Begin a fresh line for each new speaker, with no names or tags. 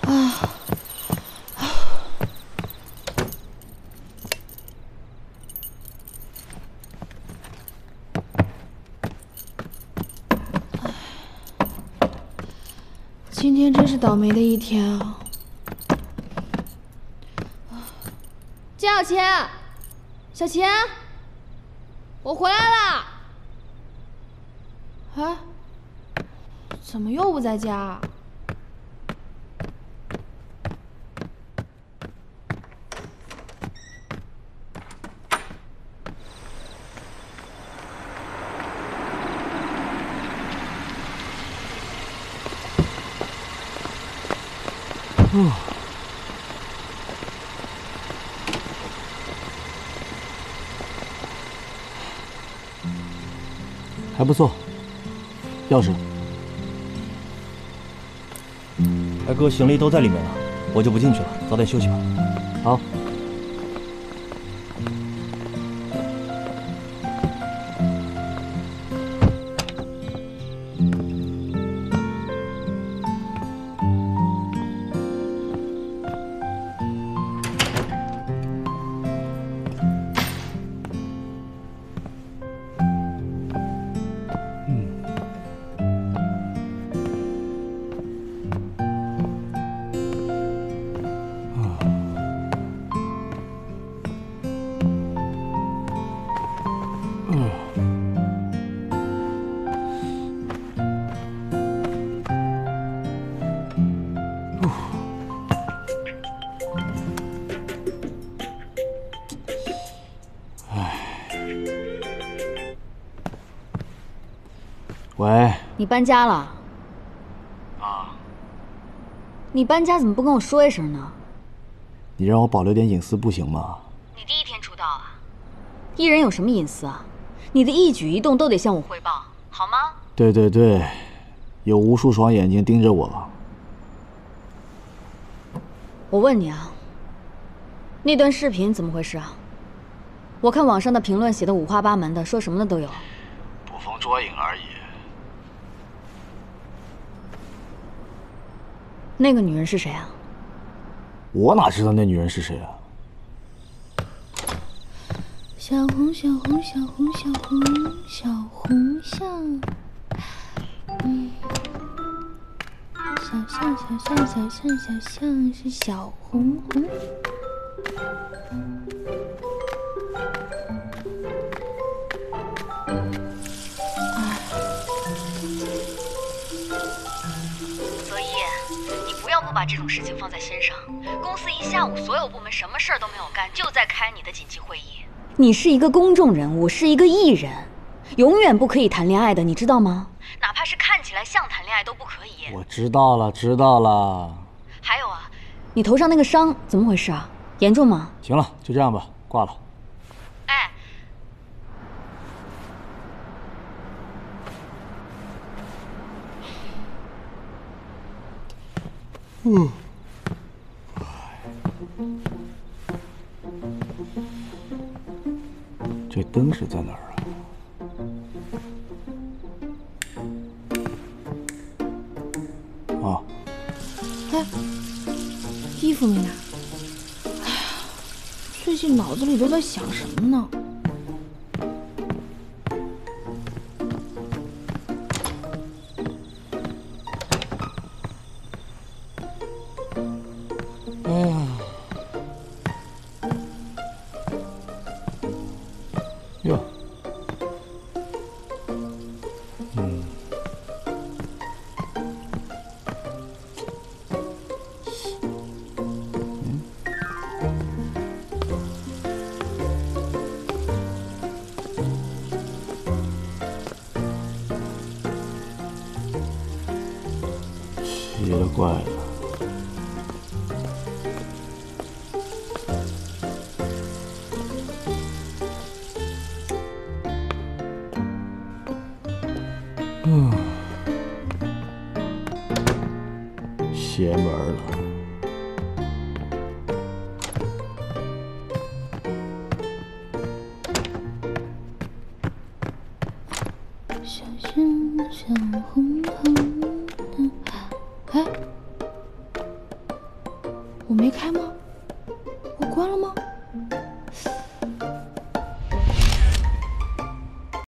啊！今天真是倒霉的一天啊！江小晴，小晴，我回来啦！哎，怎么又不在家啊？
还不错，钥匙。
二哥，行李都在里面了，我就不进去了，早点休息吧。
好。喂，
你搬家了？
啊？
你搬家怎么不跟我说一声呢？
你让我保留点隐私不行吗？
你第一天出道啊，艺人有什么隐私啊？你的一举一动都得向我汇报，好吗？
对对对，有无数双眼睛盯着我。
我问你啊，那段视频怎么回事啊？我看网上的评论写的五花八门的，说什么的都有。
捕风捉影而已。
那个女人是谁啊？
我哪知道那女人是谁啊？
小红，小红，小红，小红，小红象，小象，小象，小象，小象是小红红。
泽一，你不要不把这种事情放在心上。公司一下午所有部门什么事儿都没有干，就在开你的紧急会议。你是一个公众人物，是一个艺人，永远不可以谈恋爱的，你知道吗？哪怕是看起来像谈恋爱都不可以。
我知道了，知道了。
还有啊，你头上那个伤怎么回事啊？严重吗？
行了，就这样吧，挂了。
哎。
这灯是在哪儿啊？啊！
哎，衣服没拿。哎呀，最近脑子里都在想什么呢？
哟，奇了怪了。邪门了。
小象，小红红的，哎， 我没开吗？我关了吗？